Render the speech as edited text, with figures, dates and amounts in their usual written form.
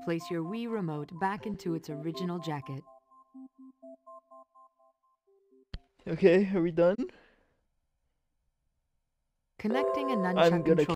Place your Wii remote back into its original jacket. Okay, are we done? Connecting a I'm nunchuck gonna controller